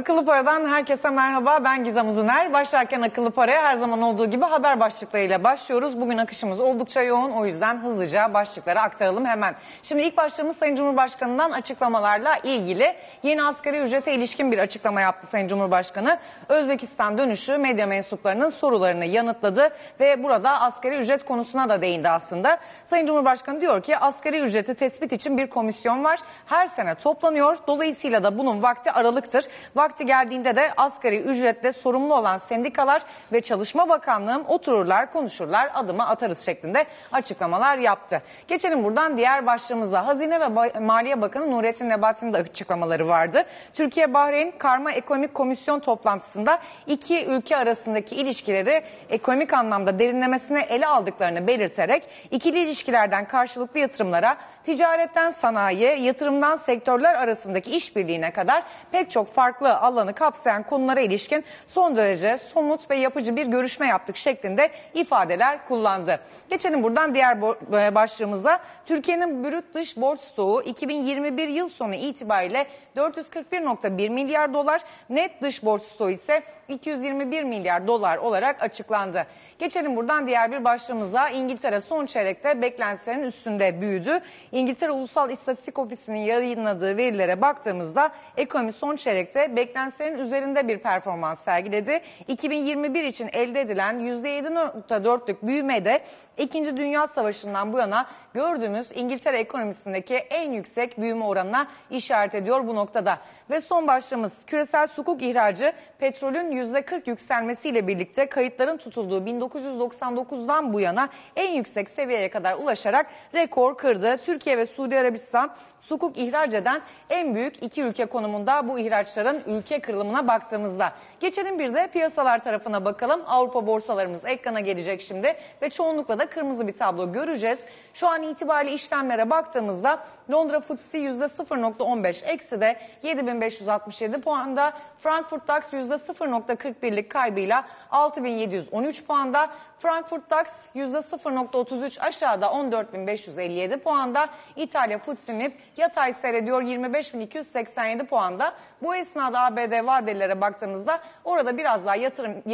Akıllı Para'dan herkese merhaba. Ben Gizem Uzuner. Başlarken Akıllı Para'ya her zaman olduğu gibi haber başlıklarıyla başlıyoruz. Bugün akışımız oldukça yoğun. O yüzden hızlıca başlıkları aktaralım hemen. Şimdi ilk başlığımız Sayın Cumhurbaşkanı'ndan açıklamalarla ilgili. Yeni asgari ücrete ilişkin bir açıklama yaptı Sayın Cumhurbaşkanı. Özbekistan dönüşü medya mensuplarının sorularını yanıtladı ve burada asgari ücret konusuna da değindi aslında. Sayın Cumhurbaşkanı diyor ki asgari ücreti tespit için bir komisyon var. Her sene toplanıyor. Dolayısıyla da bunun vakti aralıktır. Vakti geldiğinde de asgari ücretle sorumlu olan sendikalar ve Çalışma Bakanlığı otururlar, konuşurlar, adımı atarız şeklinde açıklamalar yaptı. Geçelim buradan diğer başlığımıza. Hazine ve Maliye Bakanı Nurettin Nebati'nin de açıklamaları vardı. Türkiye-Bahreyn Karma Ekonomik Komisyon toplantısında iki ülke arasındaki ilişkileri ekonomik anlamda derinlemesine ele aldıklarını belirterek ikili ilişkilerden karşılıklı yatırımlara, ticaretten sanayi, yatırımdan sektörler arasındaki işbirliğine kadar pek çok farklı alanı kapsayan konulara ilişkin son derece somut ve yapıcı bir görüşme yaptık şeklinde ifadeler kullandı. Geçelim buradan diğer başlığımıza. Türkiye'nin brüt dış borç stoğu 2021 yıl sonu itibariyle 441,1 milyar dolar, net dış borç stoğu ise 221 milyar dolar olarak açıklandı. Geçelim buradan diğer bir başlığımıza. İngiltere son çeyrekte beklentilerin üstünde büyüdü. İngiltere Ulusal İstatistik Ofisi'nin yayınladığı verilere baktığımızda ekonomi son çeyrekte beklentilerin üzerinde bir performans sergiledi. 2021 için elde edilen %7,4'lük büyümede İkinci Dünya Savaşı'ndan bu yana gördüğümüz İngiltere ekonomisindeki en yüksek büyüme oranına işaret ediyor bu noktada. Ve son başlığımız küresel sukuk ihracı petrolün %40 yükselmesiyle birlikte kayıtların tutulduğu 1999'dan bu yana en yüksek seviyeye kadar ulaşarak rekor kırdı. Türkiye ve Suudi Arabistan sukuk ihraç eden en büyük iki ülke konumunda bu ihraçların ülke kırılımına baktığımızda. Geçelim bir de piyasalar tarafına bakalım. Avrupa borsalarımız ekrana gelecek şimdi ve çoğunlukla da kırmızı bir tablo göreceğiz. Şu an itibariyle işlemlere baktığımızda Londra FTSE %0,15 eksi de 7567 puanda, Frankfurt DAX %0,41'lik kaybıyla 6713 puanda, Frankfurt DAX %0,33 aşağıda 14.557 puanda, İtalya FTSE MIB yatay seyrediyor 25.287 puanda. Bu esnada ABD vadelilere baktığımızda orada biraz daha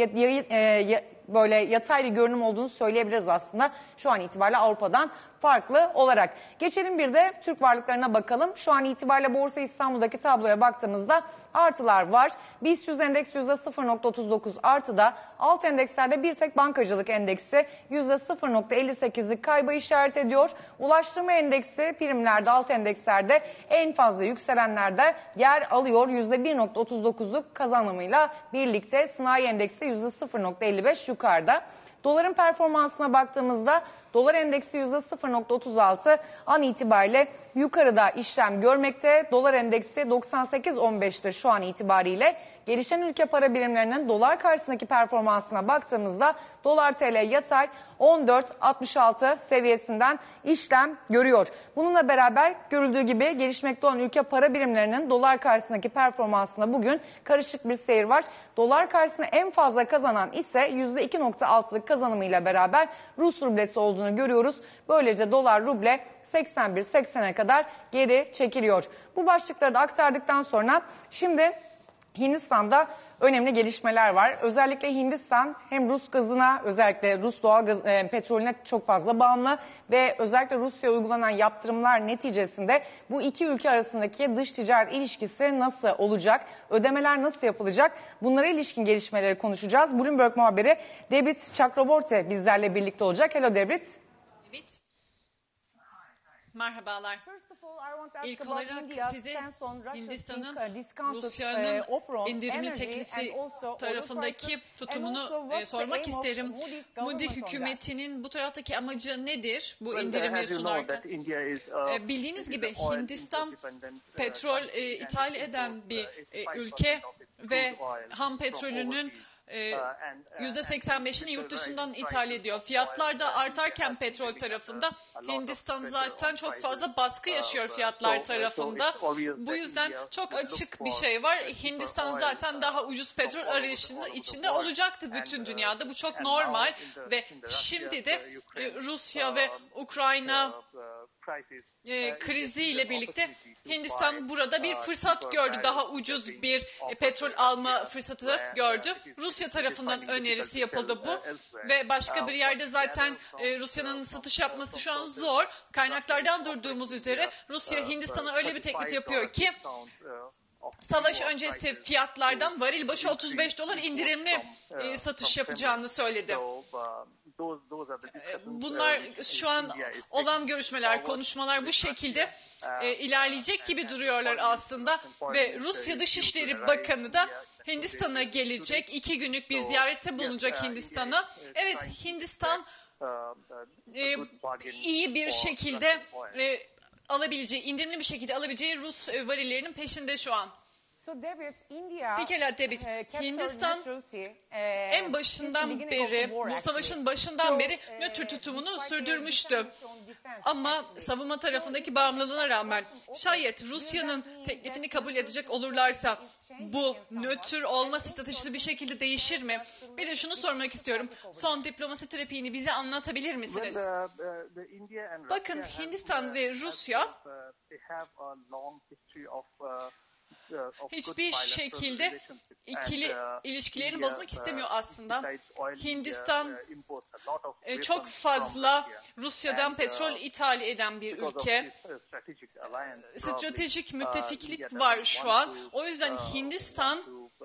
böyle yatay bir görünüm olduğunu söyleyebiliriz aslında. Şu an itibariyle Avrupa'dan farklı olarak. Geçelim bir de Türk varlıklarına bakalım. Şu an itibariyle Borsa İstanbul'daki tabloya baktığımızda artılar var. BIST 100 endeks %0,39 artıda. Alt endekslerde bir tek bankacılık endeksi %0,58'lik kaybı işaret ediyor. Ulaştırma endeksi primlerde, alt endekslerde en fazla yükselenlerde yer alıyor. %1,39'luk kazanımıyla birlikte sanayi endeksi %0,55 yukarıda. Doların performansına baktığımızda dolar endeksi %0,36 an itibariyle yukarıda işlem görmekte. Dolar endeksi 98,15'tir şu an itibariyle. Gelişen ülke para birimlerinin dolar karşısındaki performansına baktığımızda dolar TL yatay 14,66 seviyesinden işlem görüyor. Bununla beraber görüldüğü gibi gelişmekte olan ülke para birimlerinin dolar karşısındaki performansında bugün karışık bir seyir var. Dolar karşısında en fazla kazanan ise %2,6'lık kazanımıyla beraber Rus rublesi olduğunu görüyoruz. Böylece dolar ruble 81-80'e kadar geri çekiliyor. Bu başlıkları da aktardıktan sonra şimdi Hindistan'da önemli gelişmeler var. Özellikle Hindistan hem Rus gazına, özellikle Rus doğal gaz, petrolüne çok fazla bağımlı ve özellikle Rusya'ya uygulanan yaptırımlar neticesinde bu iki ülke arasındaki dış ticaret ilişkisi nasıl olacak, ödemeler nasıl yapılacak, bunlara ilişkin gelişmeleri konuşacağız. Bloomberg muhabiri Debrit Chakraborty bizlerle birlikte olacak. Hello Debrit. Evet. Merhabalar. İlk olarak size Hindistan'ın Rusya'nın indirimli teklifi tarafındaki tutumunu sormak isterim. Moody hükümetinin bu taraftaki amacı nedir bu indirimi sunarken? Bildiğiniz gibi Hindistan petrol ithal eden bir ülke ve ham petrolünün %85'ini yurt dışından ithal ediyor. Fiyatlar da artarken petrol tarafında Hindistan zaten çok fazla baskı yaşıyor fiyatlar tarafında. Bu yüzden çok açık bir şey var. Hindistan zaten daha ucuz petrol arayışının içinde olacaktı bütün dünyada. Bu çok normal ve şimdi de Rusya ve Ukrayna kriziyle birlikte Hindistan burada bir fırsat gördü. Daha ucuz bir petrol alma fırsatı gördü. Rusya tarafından önerisi yapıldı bu. Ve başka bir yerde zaten Rusya'nın satış yapması şu an zor. Kaynaklardan durduğumuz üzere Rusya Hindistan'a öyle bir teklif yapıyor ki savaş öncesi fiyatlardan varil başı $35 indirimli satış yapacağını söyledi. Bunlar şu an olan görüşmeler, konuşmalar bu şekilde ilerleyecek gibi duruyorlar aslında. Ve Rusya Dışişleri Bakanı da Hindistan'a gelecek. 2 günlük bir ziyarette bulunacak Hindistan'a. Evet, Hindistan iyi bir şekilde alabileceği, indirimli bir şekilde alabileceği Rus varillerinin peşinde şu an. Pekala David, Hindistan en başından beri, bu savaşın başından beri nötr tutumunu sürdürmüştü. Ama savunma tarafındaki bağımlılığına rağmen şayet Rusya'nın teklifini kabul edecek olurlarsa bu nötr olma stratejisi bir şekilde değişir mi? Bir de şunu sormak istiyorum. Son diplomasi trafiğini bize anlatabilir misiniz? Bakın Hindistan ve Rusya hiçbir şekilde ikili ilişkilerini bozmak istemiyor aslında. Hindistan çok fazla Rusya'dan petrol ithal eden bir ülke. Stratejik müttefiklik var şu an. O yüzden Hindistan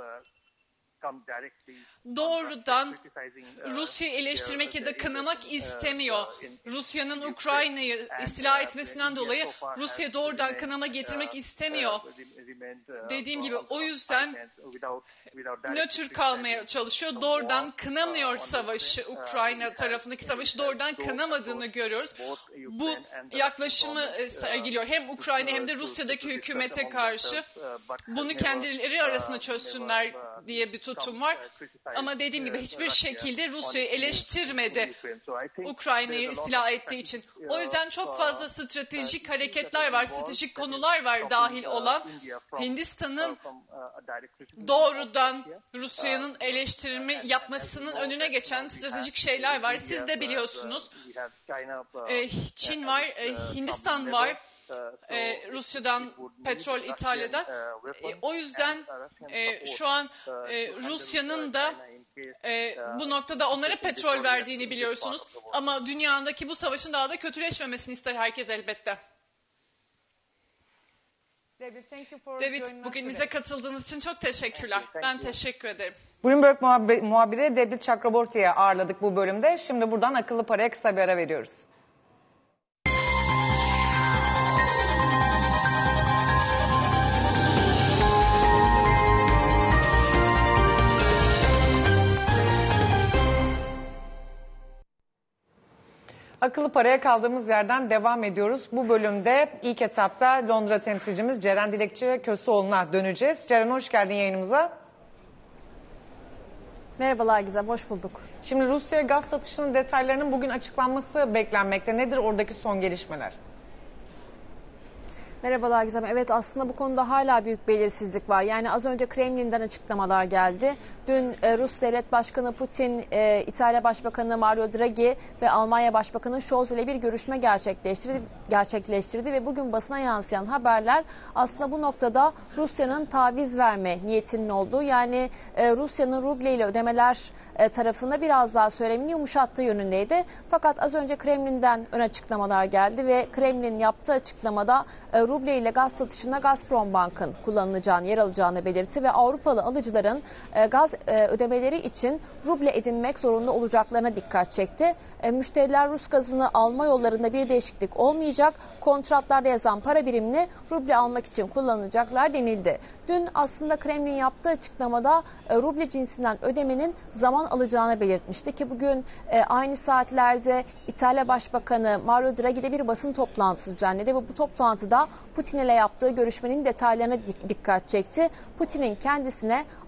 doğrudan Rusya'yı eleştirmek ya da kınamak istemiyor. Rusya'nın Ukrayna'yı istila etmesinden dolayı Rusya doğrudan kınama getirmek istemiyor. Dediğim gibi o yüzden nötr kalmaya çalışıyor. Doğrudan kınamıyor savaşı, Ukrayna tarafındaki savaşı doğrudan kınamadığını görüyoruz. Bu yaklaşımı sergiliyor. Hem Ukrayna hem de Rusya'daki hükümete karşı bunu kendileri arasında çözsünler diye bir tutum var. Ama dediğim gibi hiçbir şekilde Rusya'yı eleştirmedi Ukrayna'yı istila ettiği için. O yüzden çok fazla stratejik hareketler var, stratejik konular var dahil olan. Hindistan'ın doğrudan Rusya'nın eleştirme yapmasının önüne geçen stratejik şeyler var. Siz de biliyorsunuz. Çin var, Hindistan var. Rusya'dan petrol ithal eden. O yüzden şu an Rusya'nın da bu noktada onlara petrol verdiğini biliyorsunuz. Ama dünyadaki bu savaşın daha da kötüleşmemesini ister herkes elbette. David, bugün bize katıldığınız için çok teşekkürler. Ben teşekkür ederim. Bloomberg muhabiri David Chakraborty'ye ağırladık bu bölümde. Şimdi buradan akıllı paraya kısa bir ara veriyoruz. Akıllı paraya kaldığımız yerden devam ediyoruz. Bu bölümde ilk etapta Londra temsilcimiz Ceren Dilekçi Köseoğlu'na döneceğiz. Ceren, hoş geldin yayınımıza. Merhabalar Gizem, hoş bulduk. Şimdi Rusya'ya gaz satışının detaylarının bugün açıklanması beklenmekte. Nedir oradaki son gelişmeler? Merhabalar Gizem. Evet, aslında bu konuda hala büyük belirsizlik var. Yani az önce Kremlin'den açıklamalar geldi. Dün Rus Devlet Başkanı Putin, İtalya Başbakanı Mario Draghi ve Almanya Başbakanı Scholz ile bir görüşme gerçekleştirdi ve bugün basına yansıyan haberler aslında bu noktada Rusya'nın taviz verme niyetinin olduğu, yani Rusya'nın ruble ile ödemeler tarafında biraz daha söylemini yumuşattığı yönündeydi. Fakat az önce Kremlin'den ön açıklamalar geldi ve Kremlin yaptığı açıklamada ruble ile gaz satışında Gazprombank'ın kullanılacağını, yer alacağını belirtti ve Avrupalı alıcıların gaz ödemeleri için ruble edinmek zorunda olacaklarına dikkat çekti. Müşteriler Rus gazını alma yollarında bir değişiklik olmayacak. Kontratlarda yazan para birimini ruble almak için kullanacaklar denildi. Dün aslında Kremlin yaptığı açıklamada ruble cinsinden ödemenin zaman alacağını belirtmişti ki bugün aynı saatlerde İtalya Başbakanı Mario Draghi de bir basın toplantısı düzenledi ve bu toplantıda Putin ile yaptığı görüşmenin detaylarına dikkat çekti. Putin'in kendisine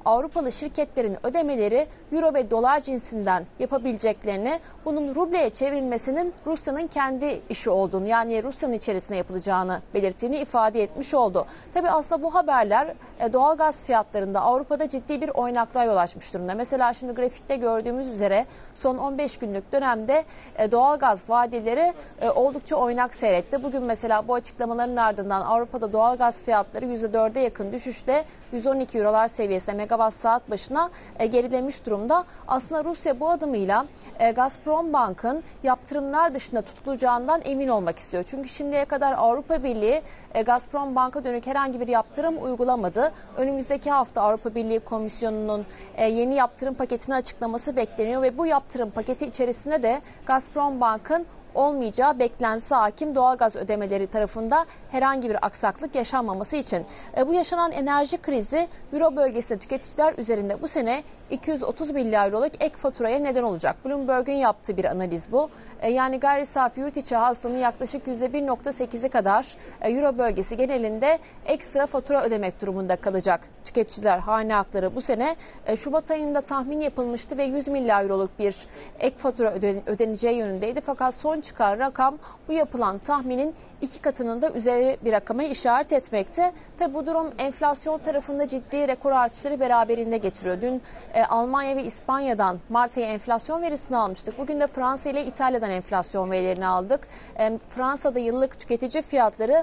Avrupalı şirketlerin ödemeleri euro ve dolar cinsinden yapabileceklerini, bunun rubleye çevrilmesinin Rusya'nın kendi işi olduğunu, yani Rusya'nın içerisinde yapılacağını belirttiğini ifade etmiş oldu. Tabii aslında bu haberler doğalgaz fiyatlarında Avrupa'da ciddi bir oynaklığa yol açmış durumda. Mesela şimdi grafikte gördüğümüz üzere son 15 günlük dönemde doğalgaz vadeleri oldukça oynak seyretti. Bugün mesela bu açıklamaların ardından Avrupa'da doğalgaz fiyatları %4'e yakın düşüşle 112 eurolar seviyesinde megawatt saat başına gerilemiş durumda. Aslında Rusya bu adımıyla Gazprombank'ın yaptırımlar dışında tutulacağından emin olmak istiyor. Çünkü şimdiye kadar Avrupa Birliği Gazprombank'a dönük herhangi bir yaptırım uygulamadı. Önümüzdeki hafta Avrupa Birliği Komisyonu'nun yeni yaptırım paketini açıklaması bekleniyor ve bu yaptırım paketi içerisinde de Gazprombank'ın olmayacağı beklentisi hakim, doğalgaz ödemeleri tarafında herhangi bir aksaklık yaşanmaması için. Bu yaşanan enerji krizi Euro bölgesinde tüketiciler üzerinde bu sene 230 milyar euroluk ek faturaya neden olacak. Bloomberg'un yaptığı bir analiz bu. Yani gayri safi yurt içi hasılanın yaklaşık %1.8'i kadar Euro bölgesi genelinde ekstra fatura ödemek durumunda kalacak tüketiciler, hane halkları bu sene. Şubat ayında tahmin yapılmıştı ve 100 milyar euroluk bir ek fatura ödeneceği yönündeydi. Fakat son çıkan rakam bu yapılan tahminin 2 katının da üzeri bir rakama işaret etmekte. Tabi bu durum enflasyon tarafında ciddi rekor artışları beraberinde getiriyor. Dün Almanya ve İspanya'dan Mart ayı enflasyon verisini almıştık. Bugün de Fransa ile İtalya'dan enflasyon verilerini aldık. Fransa'da yıllık tüketici fiyatları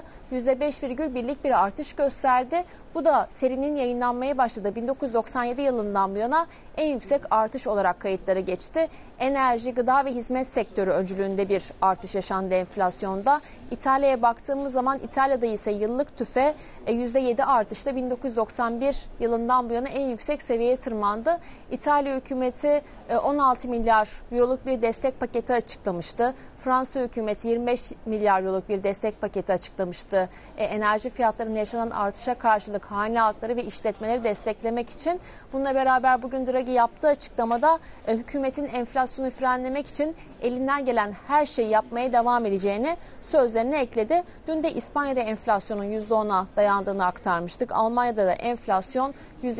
%5,1'lik bir artış gösterdi. Bu da serinin yayınlanmaya başladığı 1997 yılından bu yana en yüksek artış olarak kayıtlara geçti. Enerji, gıda ve hizmet sektörü öncülüğünde bir artış yaşandı enflasyonda. İtalya'ya baktığımız zaman İtalya'da ise yıllık tüfe %7 artışla 1991 yılından bu yana en yüksek seviyeye tırmandı. İtalya hükümeti 16 milyar euroluk bir destek paketi açıklamıştı. Fransa hükümeti 25 milyar euroluk bir destek paketi açıklamıştı. Enerji fiyatlarının yaşanan artışa karşılık hane halkları ve işletmeleri desteklemek için. Bununla beraber bugün Draghi yaptığı açıklamada hükümetin enflasyonu frenlemek için elinden gelen her şeyi yapmaya devam edeceğini sözlerine ekledi. Dün de İspanya'da enflasyonun %10'a dayandığını aktarmıştık. Almanya'da da enflasyon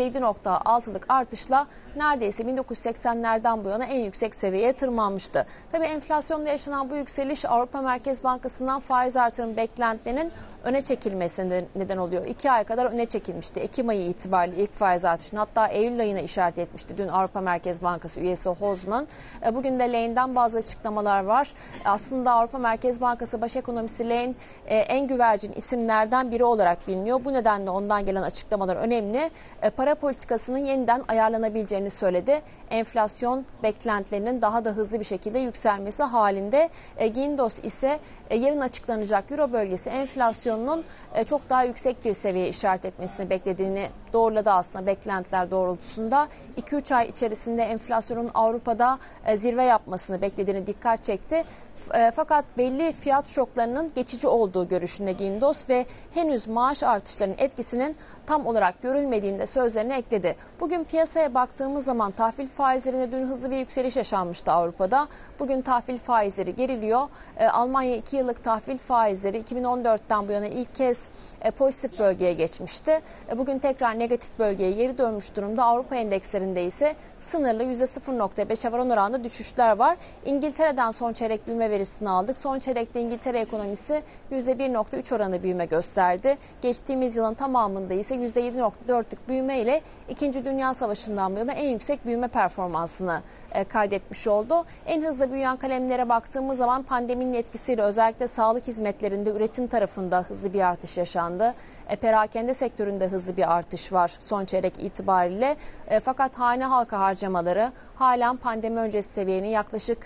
%7.6'lık artışla neredeyse 1980'lerden bu yana en yüksek seviyeye tırmanmıştı. Tabii enflasyonda yaşanan bu yükseliş Avrupa Merkez Bankası'ndan faiz artırım beklentilerinin öne çekilmesine neden oluyor. 2 ay kadar öne çekilmişti. Ekim ayı itibariyle ilk faiz artışını, hatta Eylül ayına işaret etmişti dün Avrupa Merkez Bankası üyesi Hozman. Bugün de Lane'den bazı açıklamalar var. Aslında Avrupa Merkez Bankası baş ekonomisti Lane en güvercin isimlerden biri olarak biliniyor. Bu nedenle ondan gelen açıklamalar önemli. Para politikasının yeniden ayarlanabileceğini söyledi. Enflasyon beklentilerinin daha da hızlı bir şekilde yükselmesi halinde. Guindos ise yarın açıklanacak Euro bölgesi enflasyonunun çok daha yüksek bir seviyeye işaret etmesini beklediğini doğruladı aslında beklentiler doğrultusunda. 2-3 ay içerisinde enflasyonun Avrupa'da zirve yapmasını beklediğini dikkat çekti. Fakat belli fiyat şoklarının geçici olduğu görüşünde Guindos ve henüz maaş artışlarının etkisinin tam olarak görülmediğini de sözlerine ekledi. Bugün piyasaya baktığımız zaman tahvil faizlerinde dün hızlı bir yükseliş yaşanmıştı Avrupa'da. Bugün tahvil faizleri geriliyor. Almanya 2 yıllık tahvil faizleri 2014'ten bu yana ilk kez pozitif bölgeye geçmişti. Bugün tekrar negatif bölgeye geri dönmüş durumda. Avrupa endekslerinde ise sınırlı %0.5'e varan oranda düşüşler var. İngiltere'den son çeyrek büyüme verisini aldık. Son çeyrekte İngiltere ekonomisi %1.3 oranı büyüme gösterdi. Geçtiğimiz yılın tamamında ise %7.4'lük büyüme ile 2. Dünya Savaşı'ndan bu yana en yüksek büyüme performansını kaydetmiş oldu. En hızlı büyüyen kalemlere baktığımız zaman pandeminin etkisiyle özellikle sağlık hizmetlerinde üretim tarafında hızlı bir artış yaşandı. Perakende sektöründe hızlı bir artış var son çeyrek itibariyle. Fakat hane halkı harcamaları halen pandemi öncesi seviyenin yaklaşık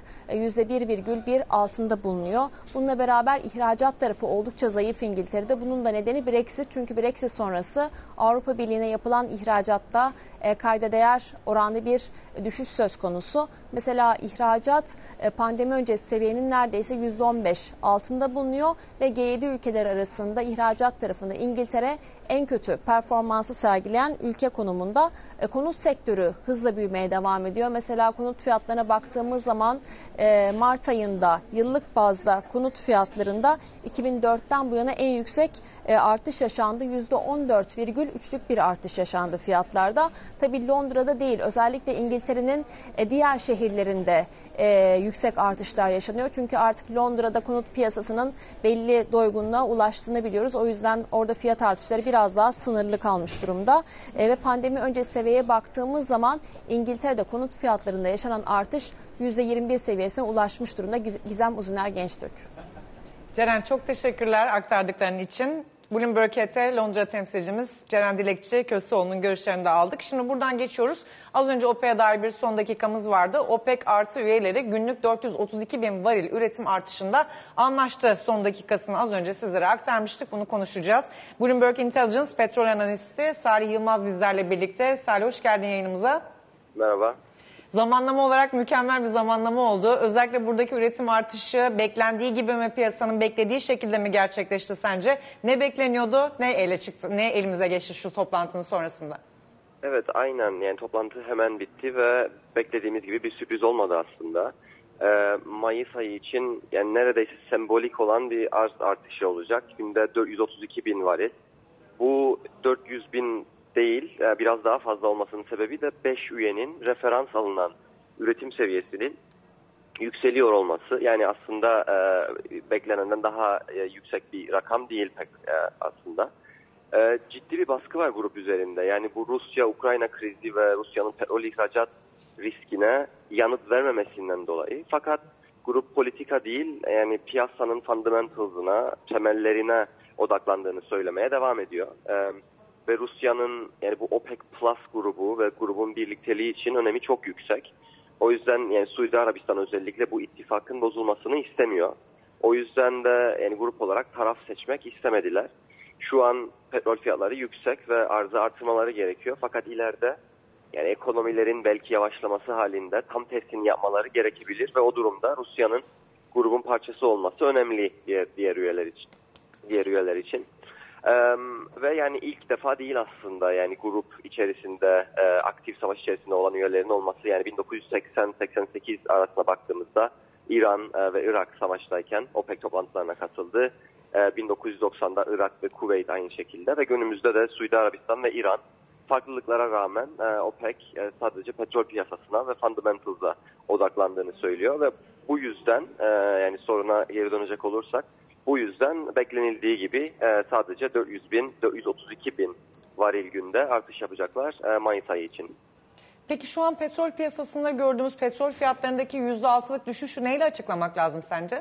%1,1 altında bulunuyor. Bununla beraber ihracat tarafı oldukça zayıf İngiltere'de. Bunun da nedeni Brexit. Çünkü Brexit sonrası Avrupa Birliği'ne yapılan ihracatta kayda değer oranda bir düşüş söz konusu. Mesela ihracat pandemi öncesi seviyenin neredeyse %15 altında bulunuyor ve G7 ülkeler arasında ihracat tarafında İngiltere en kötü performansı sergileyen ülke konumunda. Konut sektörü hızla büyümeye devam ediyor. Mesela konut fiyatlarına baktığımız zaman Mart ayında yıllık bazda konut fiyatlarında 2004'ten bu yana en yüksek artış yaşandı. %14,3'lük bir artış yaşandı fiyatlarda. Tabii Londra'da değil, özellikle İngiltere'nin diğer şehirlerinde yüksek artışlar yaşanıyor. Çünkü artık Londra'da konut piyasasının belli doygunluğa ulaştığını biliyoruz. O yüzden orada fiyat artışları biraz daha sınırlı kalmış durumda. Ve pandemi öncesi seviyeye baktığımız zaman İngiltere'de konut fiyatlarında yaşanan artış %21 seviyesine ulaşmış durumda. Gizem Uzuner Gençtürk. Ceren, çok teşekkürler aktardıkların için. Bloomberg HT Londra temsilcimiz Ceren Dilekçi Köseoğlu'nun görüşlerini de aldık. Şimdi buradan geçiyoruz. Az önce OPEC'e dair bir son dakikamız vardı. OPEC artı üyeleri günlük 432 bin varil üretim artışında anlaştı. Son dakikasını az önce sizlere aktarmıştık. Bunu konuşacağız. Bloomberg Intelligence petrol analisti Salih Yılmaz bizlerle birlikte. Salih, hoş geldin yayınımıza. Merhaba. Zamanlama olarak mükemmel bir zamanlama oldu. Özellikle buradaki üretim artışı beklendiği gibi mi, piyasanın beklediği şekilde mi gerçekleşti sence? Ne bekleniyordu, ne ele çıktı, ne elimize geçti şu toplantının sonrasında? Evet, aynen. Yani toplantı hemen bitti ve beklediğimiz gibi bir sürpriz olmadı aslında. Mayıs ayı için yani neredeyse sembolik olan bir arz artışı olacak. Günde 432 bin varil. Bu 400 bin değil, biraz daha fazla olmasının sebebi de 5 üyenin referans alınan üretim seviyesinin yükseliyor olması. Yani aslında beklenenden daha yüksek bir rakam değil pek aslında. Ciddi bir baskı var grup üzerinde. Yani bu Rusya-Ukrayna krizi ve Rusya'nın petrol ihracat riskine yanıt vermemesinden dolayı. Fakat grup politika değil, yani piyasanın fundamentals'ına, temellerine odaklandığını söylemeye devam ediyor. Ve Rusya'nın yani bu OPEC Plus grubu ve grubun birlikteliği için önemi çok yüksek. O yüzden yani Suudi Arabistan özellikle bu ittifakın bozulmasını istemiyor. O yüzden de yani grup olarak taraf seçmek istemediler. Şu an petrol fiyatları yüksek ve arzı artırmaları gerekiyor. Fakat ileride yani ekonomilerin belki yavaşlaması halinde tam tersini yapmaları gerekebilir ve o durumda Rusya'nın grubun parçası olması önemli diğer üyeler için. Ve yani ilk defa değil aslında yani grup içerisinde aktif savaş içerisinde olan üyelerin olması. Yani 1980-88 arasına baktığımızda İran ve Irak savaştayken OPEC toplantılarına katıldı. 1990'da Irak ve Kuveyt aynı şekilde ve günümüzde de Suudi Arabistan ve İran farklılıklara rağmen OPEC sadece petrol piyasasına ve fundamentals'a odaklandığını söylüyor ve bu yüzden yani soruna geri dönecek olursak bu yüzden beklenildiği gibi sadece 432 bin varil günde artış yapacaklar Mayıs ayı için. Peki şu an petrol piyasasında gördüğümüz petrol fiyatlarındaki %6'lık düşüşü neyle açıklamak lazım sence?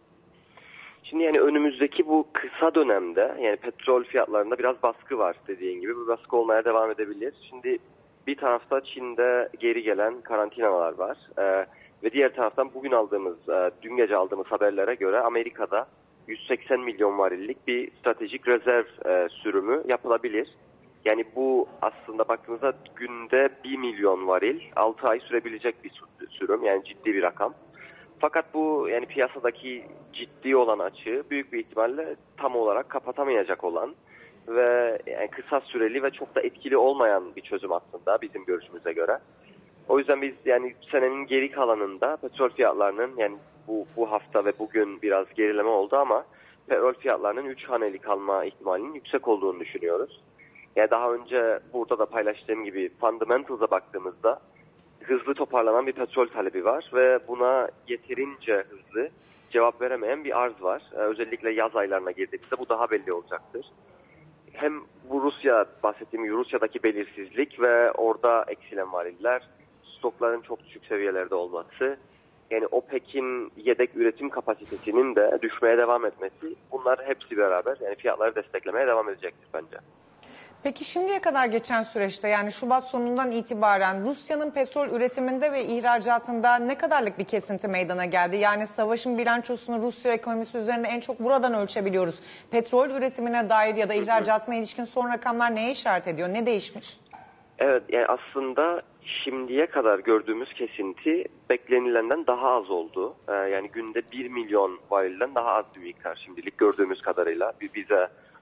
Şimdi yani önümüzdeki bu kısa dönemde yani petrol fiyatlarında biraz baskı var dediğin gibi. Bu baskı olmaya devam edebilir. Şimdi bir tarafta Çin'de geri gelen karantinalar var. Ve diğer taraftan bugün dün gece aldığımız haberlere göre Amerika'da 180 milyon varillik bir stratejik rezerv sürümü yapılabilir. Yani bu aslında baktığınızda günde 1 milyon varil 6 ay sürebilecek bir sürüm. Yani ciddi bir rakam. Fakat bu yani piyasadaki ciddi olan açığı büyük bir ihtimalle tam olarak kapatamayacak olan ve yani kısa süreli ve çok da etkili olmayan bir çözüm aslında bizim görüşümüze göre. O yüzden biz yani senenin geri kalanında petrol fiyatlarının yani bu hafta ve bugün biraz gerileme oldu ama petrol fiyatlarının 3 haneli kalma ihtimalinin yüksek olduğunu düşünüyoruz. Yani daha önce burada da paylaştığım gibi fundamentals'a baktığımızda hızlı toparlanan bir petrol talebi var ve buna yeterince hızlı cevap veremeyen bir arz var. Özellikle yaz aylarına girdiğimizde bu daha belli olacaktır. Hem bu bahsettiğim Rusya'daki belirsizlik ve orada eksilen variller, stokların çok düşük seviyelerde olması, yani OPEC'in yedek üretim kapasitesinin de düşmeye devam etmesi, bunlar hepsi beraber yani fiyatları desteklemeye devam edecektir bence. Peki şimdiye kadar geçen süreçte yani Şubat sonundan itibaren Rusya'nın petrol üretiminde ve ihracatında ne kadarlık bir kesinti meydana geldi? Yani savaşın bilançosunu Rusya ekonomisi üzerinde en çok buradan ölçebiliyoruz. Petrol üretimine dair ya da ihracatına ilişkin son rakamlar neye işaret ediyor? Ne değişmiş? Evet, yani aslında şimdiye kadar gördüğümüz kesinti beklenilenden daha az oldu. Yani günde 1 milyon varilden daha az bir miktar şimdilik gördüğümüz kadarıyla bize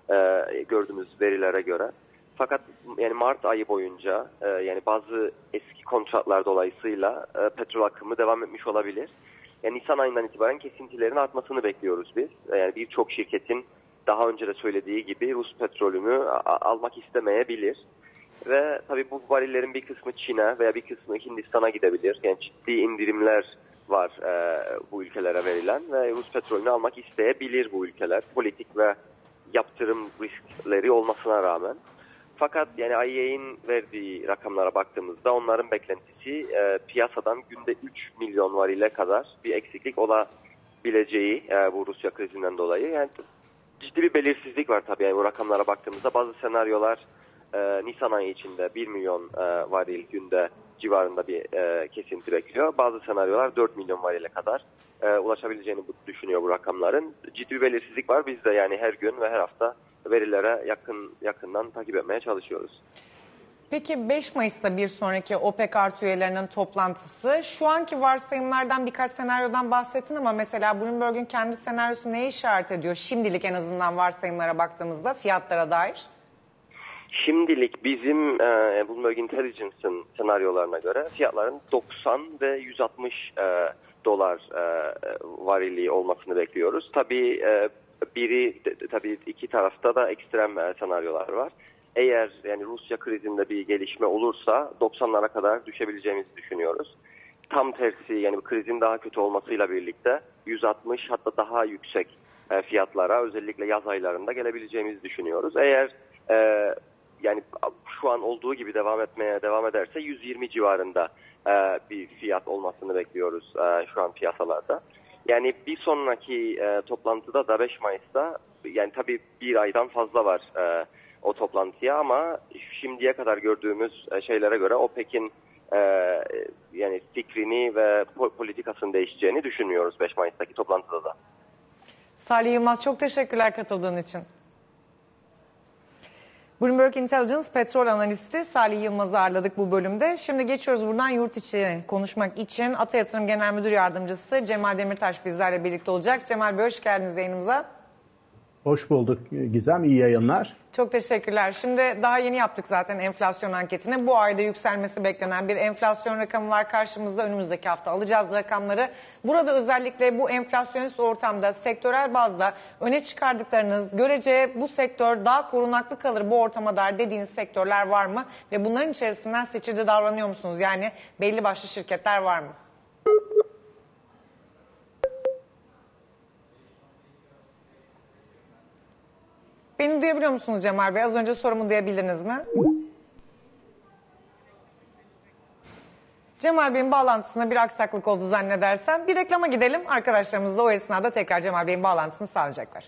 gördüğümüz verilere göre. Fakat yani Mart ayı boyunca yani bazı eski kontratlar dolayısıyla petrol akımı devam etmiş olabilir. Yani Nisan ayından itibaren kesintilerin artmasını bekliyoruz biz. Yani birçok şirketin daha önce de söylediği gibi Rus petrolünü almak istemeyebilir. Ve tabii bu varillerin bir kısmı Çin'e veya bir kısmı Hindistan'a gidebilir. Yani ciddi indirimler var bu ülkelere verilen ve Rus petrolünü almak isteyebilir bu ülkeler. Politik ve yaptırım riskleri olmasına rağmen. Fakat yani IEA'nin verdiği rakamlara baktığımızda onların beklentisi piyasadan günde 3 milyon varile kadar bir eksiklik olabileceği bu Rusya krizinden dolayı. Yani ciddi bir belirsizlik var tabii yani bu rakamlara baktığımızda. Bazı senaryolar Nisan ayı içinde 1 milyon varil günde civarında bir kesinti bekliyor. Bazı senaryolar 4 milyon varile kadar ulaşabileceğini düşünüyor bu rakamların. Ciddi bir belirsizlik var. Biz de yani her gün ve her hafta verilere yakından takip etmeye çalışıyoruz. Peki 5 Mayıs'ta bir sonraki OPEC artı üyelerinin toplantısı. Şu anki varsayımlardan birkaç senaryodan bahsettin ama mesela Bloomberg'un kendi senaryosu neye işaret ediyor? Şimdilik en azından varsayımlara baktığımızda fiyatlara dair. Şimdilik bizim Bloomberg Intelligence'ın senaryolarına göre fiyatların 90 ve 160 dolar varili olmasını bekliyoruz. Tabii tabii iki tarafta da ekstrem senaryolar var. Eğer yani Rusya krizinde bir gelişme olursa 90'lara kadar düşebileceğimizi düşünüyoruz. Tam tersi yani krizin daha kötü olmasıyla birlikte 160 hatta daha yüksek fiyatlara özellikle yaz aylarında gelebileceğimizi düşünüyoruz. Eğer yani şu an olduğu gibi devam ederse 120 civarında bir fiyat olmasını bekliyoruz şu an piyasalarda. Yani bir sonraki toplantıda da 5 Mayıs'ta yani tabii bir aydan fazla var o toplantıya ama şimdiye kadar gördüğümüz şeylere göre OPEC'in yani fikrini ve politikasını değişeceğini düşünmüyoruz 5 Mayıs'taki toplantıda da. Salih Yılmaz çok teşekkürler katıldığın için. Bloomberg Intelligence petrol analisti Salih Yılmaz'ı ağırladık bu bölümde. Şimdi geçiyoruz buradan yurt içi konuşmak için. Ata Yatırım Genel Müdür Yardımcısı Cemal Demirtaş bizlerle birlikte olacak. Cemal Bey hoş geldiniz yayınımıza. Hoş bulduk Gizem, iyi yayınlar. Çok teşekkürler. Şimdi daha yeni yaptık zaten enflasyon anketini. Bu ayda yükselmesi beklenen bir enflasyon rakamı var karşımızda. Önümüzdeki hafta alacağız rakamları. Burada özellikle bu enflasyonist ortamda sektörel bazda öne çıkardıklarınız, görece bu sektör daha korunaklı kalır bu ortama dair dediğiniz sektörler var mı? Ve bunların içerisinden seçici davranıyor musunuz? Yani belli başlı şirketler var mı? Beni duyabiliyor musunuz Cemal Bey? Az önce sorumu duyabildiniz mi? Cemal Bey'in bağlantısında bir aksaklık oldu zannedersem. Bir reklama gidelim. Arkadaşlarımız da o esnada tekrar Cemal Bey'in bağlantısını sağlayacaklar.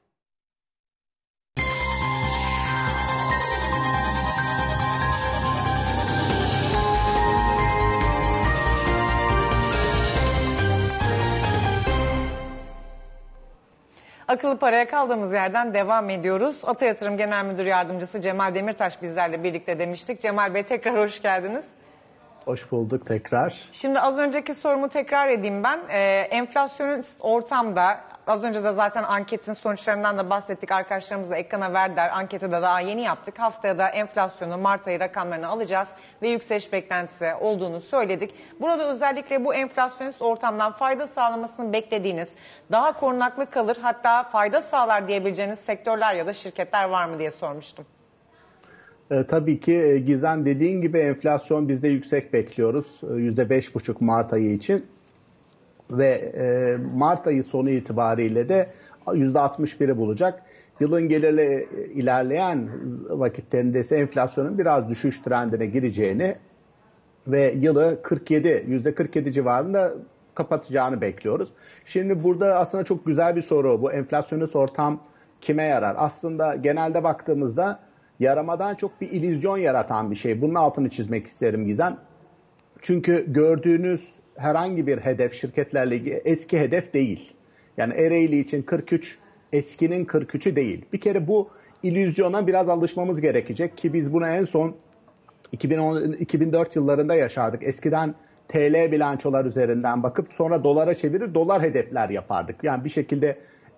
Akıllı Para'ya kaldığımız yerden devam ediyoruz. Ata Yatırım Genel Müdür Yardımcısı Cemal Demirtaş bizlerle birlikte demiştik. Cemal Bey tekrar hoş geldiniz. Hoş bulduk tekrar. Şimdi az önceki sorumu tekrar edeyim ben. Enflasyonist ortamda az önce de zaten anketin sonuçlarından da bahsettik. Arkadaşlarımız da ekrana verdiler. Anketi de daha yeni yaptık. Haftaya da enflasyonu Mart ayı rakamlarını alacağız ve yükseliş beklentisi olduğunu söyledik. Burada özellikle bu enflasyonist ortamdan fayda sağlamasını beklediğiniz, daha korunaklı kalır hatta fayda sağlar diyebileceğiniz sektörler ya da şirketler var mı diye sormuştum. Tabii ki Gizem dediğin gibi enflasyon bizde yüksek bekliyoruz. %5,5 Mart ayı için. Ve Mart ayı sonu itibariyle de %61'i bulacak. Yılın gelirli ilerleyen vakitlerinde ise enflasyonun biraz düşüş trendine gireceğini ve yılı %47 civarında kapatacağını bekliyoruz. Şimdi burada aslında çok güzel bir soru. Bu enflasyonist ortam kime yarar? Aslında genelde baktığımızda yaramadan çok bir illüzyon yaratan bir şey. Bunun altını çizmek isterim Gizem. Çünkü gördüğünüz herhangi bir hedef şirketlerle ilgili eski hedef değil. Yani Ereğli için 43 eskinin 43'ü değil. Bir kere bu illüzyona biraz alışmamız gerekecek ki biz bunu en son 2004 yıllarında yaşardık. Eskiden TL bilançolar üzerinden bakıp sonra dolara çevirir dolar hedefler yapardık. Yani bir şekilde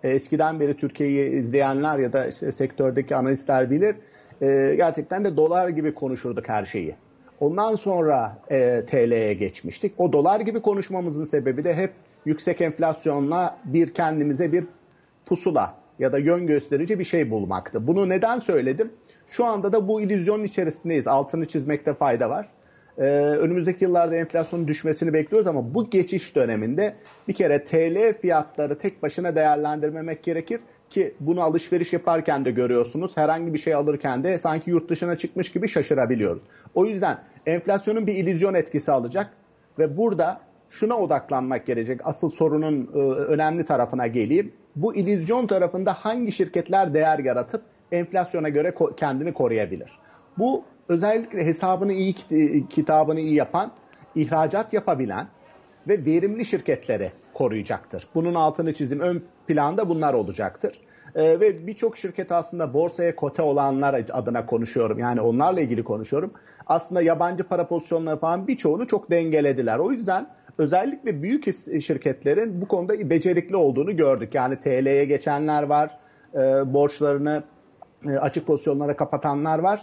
eskiden beri Türkiye'yi izleyenler ya da işte sektördeki analistler bilir. Gerçekten de dolar gibi konuşurduk her şeyi. Ondan sonra TL'ye geçmiştik. O dolar gibi konuşmamızın sebebi de hep yüksek enflasyonla kendimize bir pusula ya da yön gösterici bir şey bulmaktı. Bunu neden söyledim? Şu anda da bu illüzyonun içerisindeyiz. Altını çizmekte fayda var. Önümüzdeki yıllarda enflasyonun düşmesini bekliyoruz ama bu geçiş döneminde bir kere TL fiyatları tek başına değerlendirmemek gerekir ki bunu alışveriş yaparken de görüyorsunuz. Herhangi bir şey alırken de sanki yurt dışına çıkmış gibi şaşırabiliyoruz. O yüzden enflasyonun bir illüzyon etkisi alacak ve burada şuna odaklanmak gerekecek. Asıl sorunun önemli tarafına geleyim. Bu illüzyon tarafında hangi şirketler değer yaratıp enflasyona göre kendini koruyabilir? Bu özellikle hesabını iyi, kitabını iyi yapan, ihracat yapabilen ve verimli şirketleri koruyacaktır. Bunun altını çizim. Ön planda bunlar olacaktır. Ve birçok şirket aslında borsaya kote olanlar adına konuşuyorum. Yani onlarla ilgili konuşuyorum. Aslında yabancı para pozisyonları falan birçoğunu çok dengelediler. O yüzden özellikle büyük şirketlerin bu konuda becerikli olduğunu gördük. Yani TL'ye geçenler var, borçlarını açık pozisyonlara kapatanlar var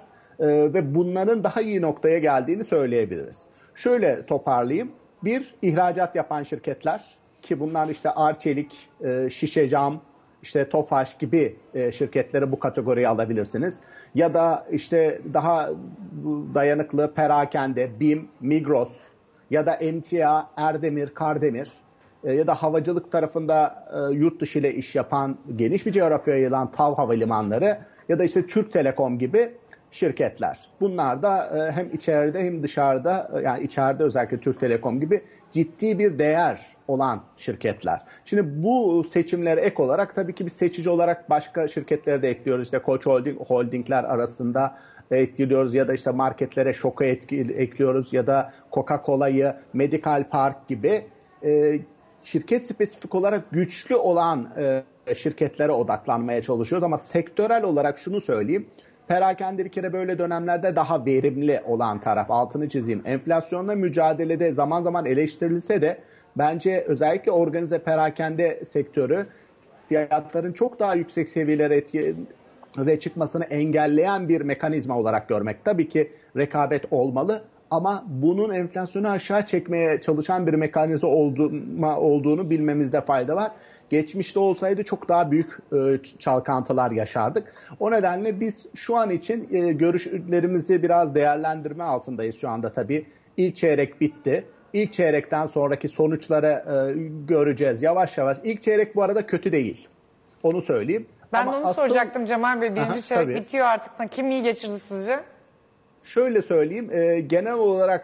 ve bunların daha iyi noktaya geldiğini söyleyebiliriz. Şöyle toparlayayım. Bir, ihracat yapan şirketler ki bunlar işte Arçelik, Şişe Cam, işte Tofaş gibi şirketleri bu kategoriye alabilirsiniz. Ya da işte daha dayanıklı perakende, BİM, Migros ya da Emtia, Erdemir, Kardemir ya da havacılık tarafında yurt dışı ile iş yapan, geniş bir coğrafyaya yayılan TAV Havalimanları ya da işte Türk Telekom gibi şirketler. Bunlar da hem içeride hem dışarıda, yani içeride özellikle Türk Telekom gibi ciddi bir değer olan şirketler. Şimdi bu seçimlere ek olarak tabii ki bir seçici olarak başka şirketleri de ekliyoruz. İşte Koç Holdingler arasında etkiliyoruz ya da işte marketlere Şok'u ekliyoruz ya da Coca-Cola'yı, Medical Park gibi şirket spesifik olarak güçlü olan şirketlere odaklanmaya çalışıyoruz. Ama sektörel olarak şunu söyleyeyim. Perakende bir kere böyle dönemlerde daha verimli olan taraf, altını çizeyim. Enflasyonla mücadelede zaman zaman eleştirilse de bence özellikle organize perakende sektörü fiyatların çok daha yüksek seviyelere ve çıkmasını engelleyen bir mekanizma olarak görmek. Tabii ki rekabet olmalı ama bunun enflasyonu aşağı çekmeye çalışan bir mekanizma olduğunu bilmemizde fayda var. Geçmişte olsaydı çok daha büyük çalkantılar yaşardık. O nedenle biz şu an için görüşlerimizi biraz değerlendirme altındayız şu anda tabii. İlk çeyrek bitti. İlk çeyrekten sonraki sonuçları göreceğiz yavaş yavaş. İlk çeyrek bu arada kötü değil. Onu söyleyeyim. Ben de onu soracaktım Cemal Bey. Birinci çeyrek tabii bitiyor artık. Kim iyi geçirdi sizce? Şöyle söyleyeyim. Genel olarak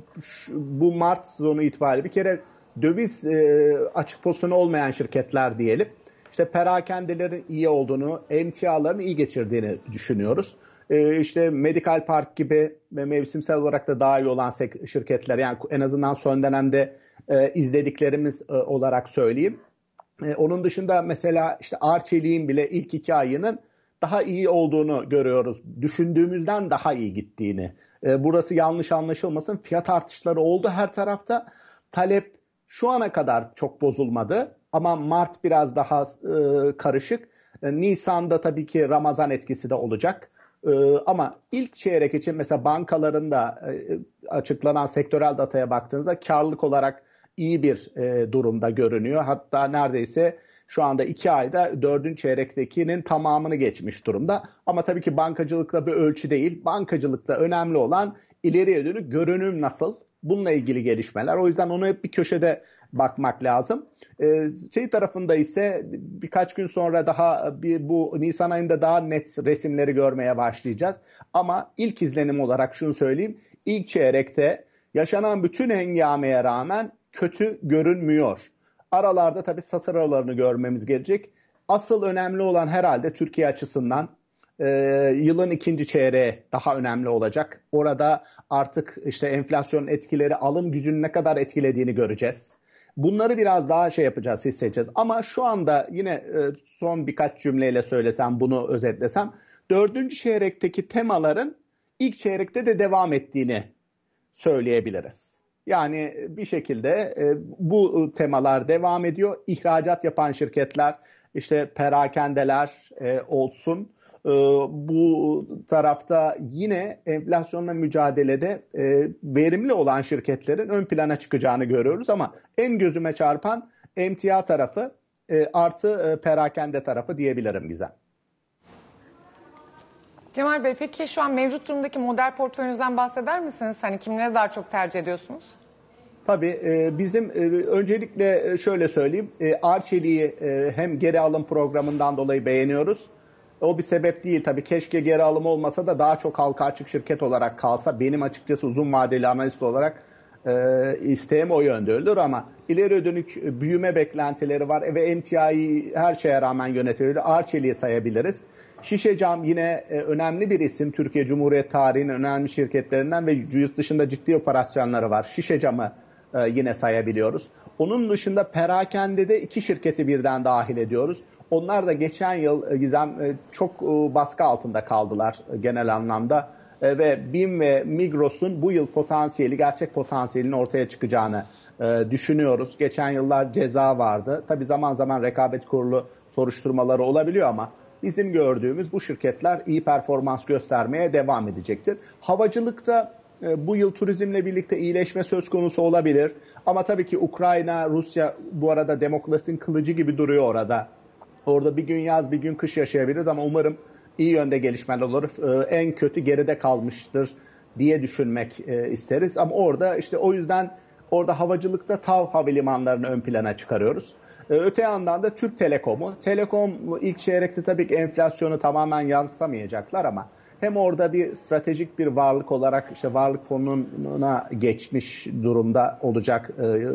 bu Mart sonu itibariyle bir kere döviz açık pozisyonu olmayan şirketler diyelim. İşte perakendelerin iyi olduğunu, emtiaların iyi geçirdiğini düşünüyoruz. İşte Medical Park gibi ve mevsimsel olarak da daha iyi olan şirketler, yani en azından son dönemde izlediklerimiz olarak söyleyeyim. Onun dışında mesela işte Arçelik'in bile ilk 2 ayının daha iyi olduğunu görüyoruz. Düşündüğümüzden daha iyi gittiğini. Burası yanlış anlaşılmasın. Fiyat artışları oldu her tarafta. Talep şu ana kadar çok bozulmadı ama Mart biraz daha karışık. Nisan'da tabii ki Ramazan etkisi de olacak. Ama ilk çeyrek için mesela bankaların da açıklanan sektörel dataya baktığınızda karlılık olarak iyi bir durumda görünüyor. Hatta neredeyse şu anda 2 ayda 4. çeyrektekinin tamamını geçmiş durumda. Ama tabii ki bankacılıkla bir ölçü değil. Bankacılıkta önemli olan ileriye dönük görünüm nasıl? Bununla ilgili gelişmeler. O yüzden onu hep bir köşede bakmak lazım. Tarafında ise birkaç gün sonra daha bu Nisan ayında daha net resimleri görmeye başlayacağız. Ama ilk izlenim olarak şunu söyleyeyim. İlk çeyrekte yaşanan bütün hengameye rağmen kötü görünmüyor. Aralarda tabii satır aralarını görmemiz gerekecek. Asıl önemli olan herhalde Türkiye açısından yılın ikinci çeyreği daha önemli olacak. Orada artık işte enflasyonun etkileri alım gücünü ne kadar etkilediğini göreceğiz. Bunları biraz daha yapacağız, hissedeceğiz. Ama şu anda yine son birkaç cümleyle söylesem, bunu özetlesem, 4. çeyrekteki temaların ilk çeyrekte de devam ettiğini söyleyebiliriz. Yani bir şekilde bu temalar devam ediyor. İhracat yapan şirketler, işte perakendeler olsun. Bu tarafta yine enflasyonla mücadelede verimli olan şirketlerin ön plana çıkacağını görüyoruz ama en gözüme çarpan emtia tarafı artı perakende tarafı diyebilirim Gizem. Cemal Bey, peki şu an mevcut durumdaki model portföyünüzden bahseder misiniz? Hani kimleri daha çok tercih ediyorsunuz? Tabii bizim öncelikle şöyle söyleyeyim, Arçelik'i hem geri alım programından dolayı beğeniyoruz. O bir sebep değil tabii, keşke geri alım olmasa da daha çok halka açık şirket olarak kalsa. Benim açıkçası uzun vadeli analist olarak isteğim o yönde olur ama ileri dönük büyüme beklentileri var ve emtiayı her şeye rağmen yönetiyor. Arçelik'i sayabiliriz. Şişecam yine önemli bir isim. Türkiye Cumhuriyet tarihinin önemli şirketlerinden ve yurt dışında ciddi operasyonları var. Şişecam'ı yine sayabiliyoruz. Onun dışında perakendede 2 şirketi birden dahil ediyoruz. Onlar da geçen yıl Gizem çok baskı altında kaldılar genel anlamda. Ve BİM ve Migros'un bu yıl potansiyeli, gerçek potansiyelinin ortaya çıkacağını düşünüyoruz. Geçen yıllar ceza vardı. Tabii zaman zaman rekabet kurulu soruşturmaları olabiliyor ama bizim gördüğümüz bu şirketler iyi performans göstermeye devam edecektir. Havacılıkta bu yıl turizmle birlikte iyileşme söz konusu olabilir. Ama tabii ki Ukrayna, Rusya bu arada demokrasinin kılıcı gibi duruyor orada. Orada bir gün yaz bir gün kış yaşayabiliriz ama umarım iyi yönde gelişmeler olur. En kötü geride kalmıştır diye düşünmek isteriz. Ama orada işte o yüzden orada havacılıkta TAV havalimanlarını ön plana çıkarıyoruz. Öte yandan da Türk Telekom'u. Telekom ilk çeyrekte tabii ki enflasyonu tamamen yansıtamayacaklar ama hem orada bir stratejik bir varlık olarak işte varlık fonuna geçmiş durumda olacak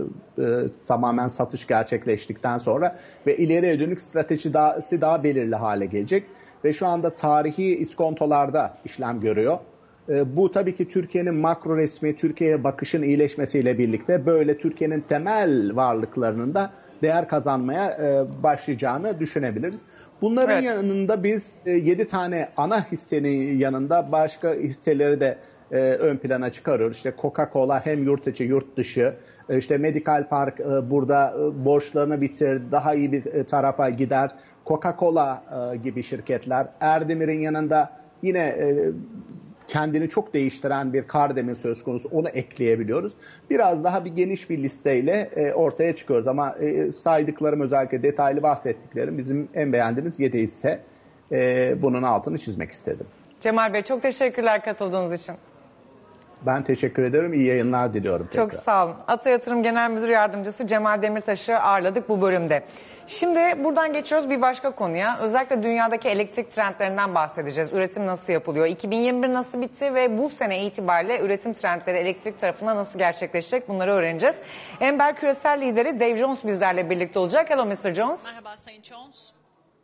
tamamen satış gerçekleştikten sonra ve ileriye dönük stratejisi daha belirli hale gelecek ve şu anda tarihi iskontolarda işlem görüyor. Bu tabii ki Türkiye'nin makro resmi, Türkiye'ye bakışın iyileşmesiyle birlikte böyle Türkiye'nin temel varlıklarının da değer kazanmaya başlayacağını düşünebiliriz. Bunların yanında biz 7 tane ana hissenin yanında başka hisseleri de ön plana çıkarıyoruz. İşte Coca-Cola hem yurt içi yurt dışı, işte Medical Park burada borçlarını bitirir, daha iyi bir tarafa gider. Coca-Cola gibi şirketler, Erdemir'in yanında yine kendini çok değiştiren bir Kardemir söz konusu, onu ekleyebiliyoruz. Biraz daha bir geniş bir listeyle ortaya çıkıyoruz ama saydıklarım özellikle detaylı bahsettiklerim bizim en beğendiğimiz 7 hisse. Bunun altını çizmek istedim. Cemal Bey, çok teşekkürler katıldığınız için. Ben teşekkür ederim. İyi yayınlar diliyorum. Çok tekrar. sağ olun. Ata Yatırım Genel Müdür Yardımcısı Cemal Demirtaş'ı ağırladık bu bölümde. Şimdi buradan geçiyoruz bir başka konuya. Özellikle dünyadaki elektrik trendlerinden bahsedeceğiz. Üretim nasıl yapılıyor? 2021 nasıl bitti ve bu sene itibariyle üretim trendleri elektrik tarafında nasıl gerçekleşecek? Bunları öğreneceğiz. Ember küresel lideri Dave Jones bizlerle birlikte olacak. Hello Mr. Jones. Merhaba Sayın Jones.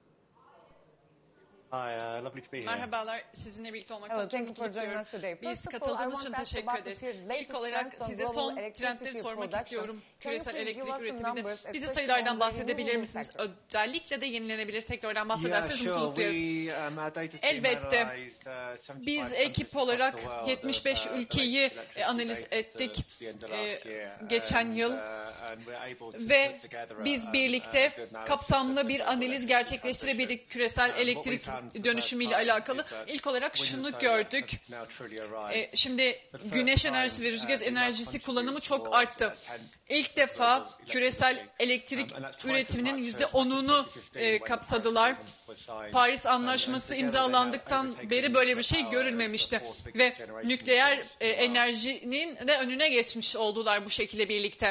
Hi, lovely to be here. Merhabalar, sizinle birlikte olmaktan çok mutluyum. Biz katıldığınız için teşekkür ederiz. İlk olarak size son trendleri sormak istiyorum. Küresel elektrik üretiminde. Bize sayılardan bahsedebilir misiniz? Özellikle de yenilenebilir sektörden bahsederseniz mutluluk duyarız. Elbette. Biz ekip olarak 75 ülkeyi analiz ettik geçen yıl ve biz birlikte kapsamlı bir analiz gerçekleştirebildik küresel elektrik dönüşümüyle alakalı. İlk olarak şunu gördük. Şimdi güneş enerjisi ve rüzgar enerjisi kullanımı çok arttı. İlk defa küresel elektrik üretiminin %10'unu kapsadılar. Paris Anlaşması imzalandıktan beri böyle bir şey görülmemişti. Ve nükleer enerjinin de önüne geçmiş oldular bu şekilde birlikte.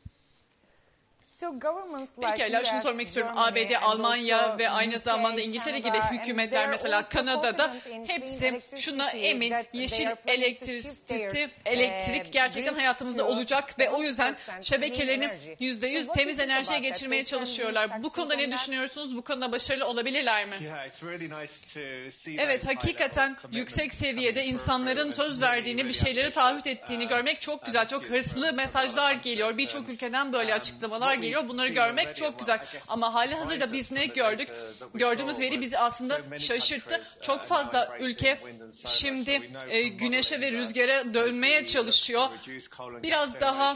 Pekala şunu sormak istiyorum. ABD, Almanya ve aynı zamanda İngiltere gibi hükümetler mesela Kanada'da hepsi şuna emin. Yeşil elektrik gerçekten hayatımızda olacak ve o yüzden şebekelerini %100 temiz enerjiye geçirmeye çalışıyorlar. Bu konuda ne düşünüyorsunuz? Bu konuda başarılı olabilirler mi? Evet, hakikaten yüksek seviyede insanların söz verdiğini, bir şeyleri taahhüt ettiğini görmek çok güzel. Çok hırslı mesajlar geliyor. Birçok ülkeden böyle açıklamalar geliyor. geliyor. Bunları görmek çok güzel. Ama halihazırda biz ne gördük? Gördüğümüz veri bizi aslında şaşırttı. Çok fazla ülke şimdi güneşe ve rüzgara dönmeye çalışıyor. Biraz daha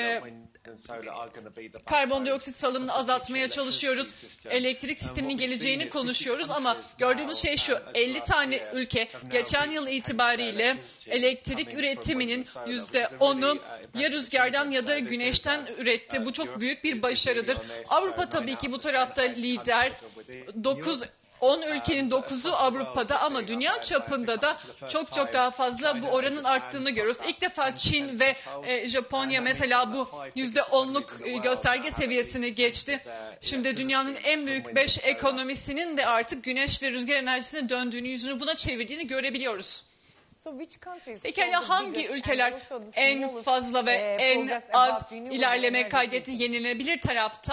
karbondioksit salımını azaltmaya çalışıyoruz. Elektrik sisteminin geleceğini konuşuyoruz ama gördüğümüz şey şu: 50 tane ülke geçen yıl itibariyle elektrik üretiminin %10'u ya rüzgardan ya da güneşten üretti. Bu çok büyük bir başarıdır. Avrupa tabii ki bu tarafta lider. 10 ülkenin 9'u Avrupa'da ama dünya çapında da çok daha fazla bu oranın arttığını görüyoruz. İlk defa Çin ve Japonya mesela bu %10'luk gösterge seviyesini geçti. Şimdi dünyanın en büyük 5 ekonomisinin de artık güneş ve rüzgar enerjisine döndüğünü, yüzünü buna çevirdiğini görebiliyoruz. Peki hangi ülkeler en fazla ve en az ilerleme kaydetti yenilenebilir tarafta?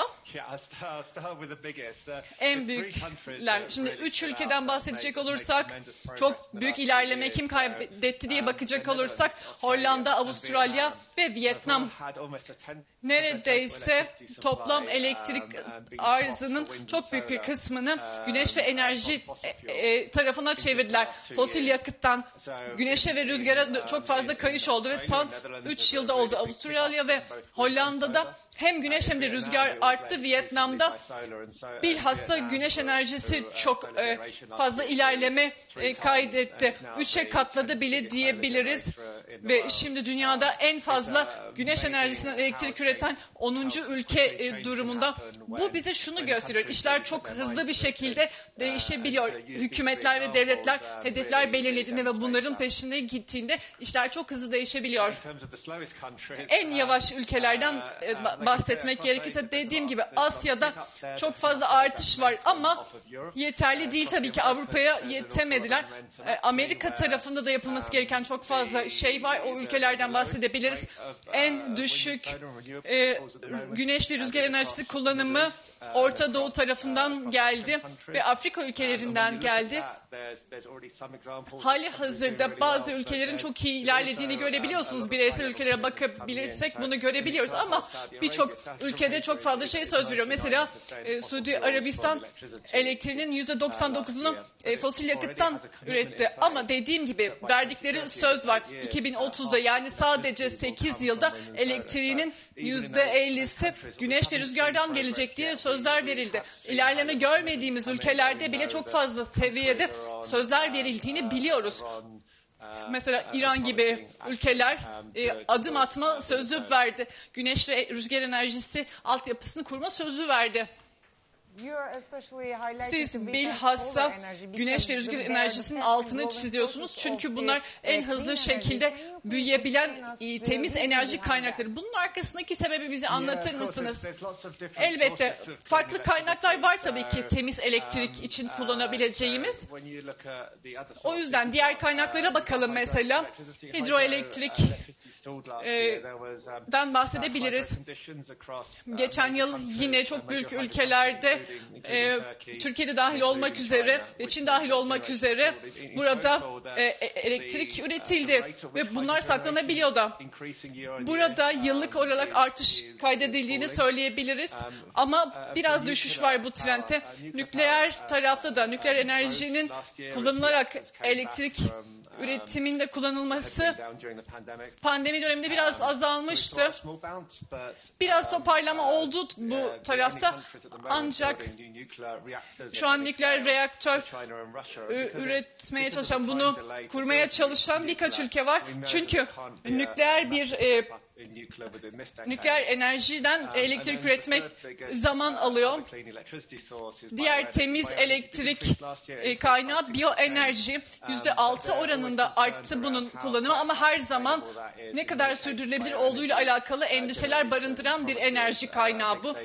En büyükler. Şimdi 3 ülkeden bahsedecek olursak, çok büyük ilerleme kim kaydetti diye bakacak olursak, Hollanda, Avustralya ve Vietnam. Neredeyse toplam elektrik arzının çok büyük bir kısmını güneş ve enerji tarafına çevirdiler. Fosil yakıttan güneşe ve rüzgara çok fazla kayış oldu ve son 3 yılda oldu. Avustralya ve Hollanda'da hem güneş hem de rüzgar arttı. Vietnam'da bilhassa güneş enerjisi çok fazla ilerleme kaydetti. 3'e katladı bile diyebiliriz. Ve şimdi dünyada en fazla güneş enerjisinden elektrik üreten 10. ülke durumunda. Bu bize şunu gösteriyor: İşler çok hızlı bir şekilde değişebiliyor. Hükümetler ve devletler hedefler belirlediğinde ve bunların peşinde gittiğinde işler çok hızlı değişebiliyor. En yavaş ülkelerden bahsetmek gerekirse, dediğim gibi Asya'da çok fazla artış var ama yeterli değil tabii ki. Avrupa'ya yetemediler. Amerika tarafında da yapılması gereken çok fazla şey var. O ülkelerden bahsedebiliriz. En düşük güneş ve rüzgar enerjisi kullanımı Orta Doğu tarafından geldi ve Afrika ülkelerinden geldi. Hali hazırda bazı ülkelerin çok iyi ilerlediğini görebiliyorsunuz. Bireysel ülkelere bakabilirsek bunu görebiliyoruz ama birçok ülkede çok fazla şey söz veriyor. Mesela Suudi Arabistan elektriğinin %99'unu fosil yakıttan üretti. Ama dediğim gibi verdikleri söz var. 2030'da, yani sadece 8 yılda elektriğinin %50'si güneş ve rüzgardan gelecek diye sözler verildi. İlerleme görmediğimiz ülkelerde bile çok fazla seviyede sözler verildiğini biliyoruz. Mesela İran gibi ülkeler adım atma sözü verdi. Güneş ve rüzgar enerjisi altyapısını kurma sözü verdi. Siz bilhassa güneş ve rüzgar enerjisinin altını çiziyorsunuz. Çünkü bunlar en hızlı şekilde büyüyebilen temiz enerji kaynakları. Bunun arkasındaki sebebi bize anlatır mısınız? Elbette farklı kaynaklar var tabii ki temiz elektrik için kullanabileceğimiz. O yüzden diğer kaynaklara bakalım mesela. Hidroelektrik dan bahsedebiliriz. Geçen yıl yine çok büyük ülkelerde, Türkiye'de dahil olmak üzere ve Çin dahil olmak üzere burada elektrik üretildi ve bunlar saklanabiliyor da. Burada yıllık olarak artış kaydedildiğini söyleyebiliriz ama biraz düşüş var bu trendte. Nükleer tarafta da nükleer enerjinin kullanılarak elektrik üretiminde kullanılması pandemi döneminde biraz azalmıştı. Biraz toparlama oldu bu tarafta. Ancak şu an nükleer reaktör üretmeye çalışan, bunu kurmaya çalışan birkaç ülke var. Çünkü nükleer enerjiden elektrik üretmek zaman alıyor. Diğer temiz elektrik kaynağı biyoenerji. %6 oranında arttı bunun kullanımı ama her zaman ne kadar sürdürülebilir olduğuyla alakalı endişeler barındıran bir enerji kaynağı bu.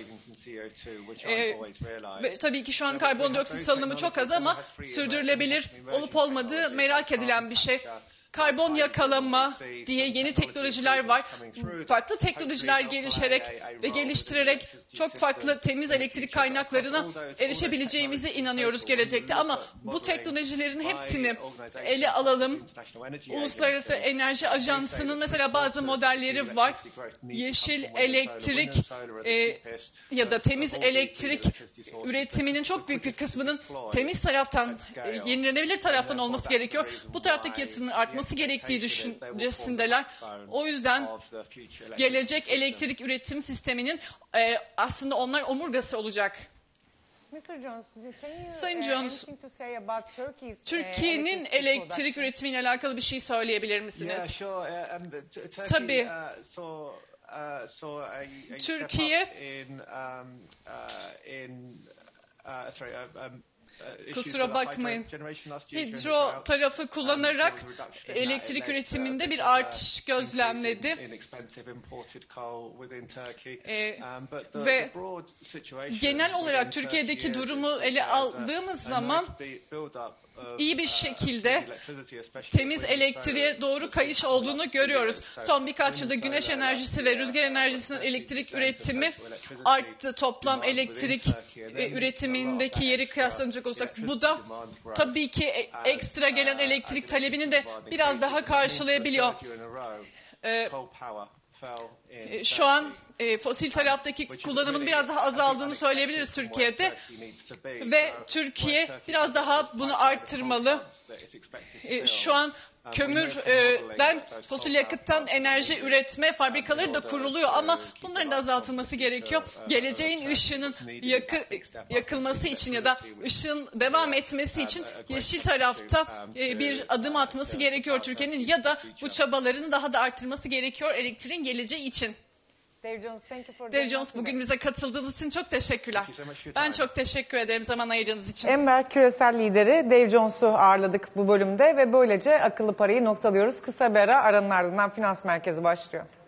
Ve tabii ki şu an karbondioksit salınımı çok az ama sürdürülebilir olup olmadığı merak edilen bir şey. karbon yakalama diye yeni teknolojiler var. Farklı teknolojiler gelişerek ve geliştirerek çok farklı temiz elektrik kaynaklarına erişebileceğimize inanıyoruz gelecekte. Ama bu teknolojilerin hepsini ele alalım. Uluslararası Enerji Ajansı'nın mesela bazı modelleri var. Yeşil elektrik ya da temiz elektrik üretiminin çok büyük bir kısmının temiz taraftan, yenilenebilir taraftan olması gerekiyor. Bu taraftaki yatırımın artması gerektiği düşüncesindeler. O yüzden gelecek elektrik üretim sisteminin aslında onlar omurgası olacak. Sayın Jones, Türkiye'nin elektrik üretimiyle alakalı bir şey söyleyebilir misiniz? Tabii. Türkiye kusura bakmayın. Hidro tarafı kullanarak elektrik üretiminde bir artış gözlemledi. Ve genel olarak Türkiye'deki durumu ele aldığımız zaman iyi bir şekilde temiz elektriğe doğru kayış olduğunu görüyoruz. Son birkaç yılda güneş enerjisi ve rüzgar enerjisinin elektrik üretimi arttı. Toplam elektrik üretimindeki yeri kıyaslanacak olursak bu da tabii ki ekstra gelen elektrik talebini de biraz daha karşılayabiliyor. Şu an fosil taraftaki kullanımın biraz daha azaldığını söyleyebiliriz Türkiye'de ve Türkiye biraz daha bunu arttırmalı. Şu an kömürden, fosil yakıttan enerji üretme fabrikaları da kuruluyor ama bunların da azaltılması gerekiyor. Geleceğin ışığının yakılması için ya da ışığın devam etmesi için yeşil tarafta bir adım atması gerekiyor Türkiye'nin ya da bu çabalarını daha da arttırması gerekiyor elektriğin geleceği için. Dave Jones, bugün bize katıldığınız için çok teşekkürler. Ben çok teşekkür ederim zaman ayırdığınız için. Ember küresel lideri Dave Jones'u ağırladık bu bölümde ve böylece akıllı parayı noktalıyoruz. Kısa bir ara, aranın ardından Finans Merkezi başlıyor.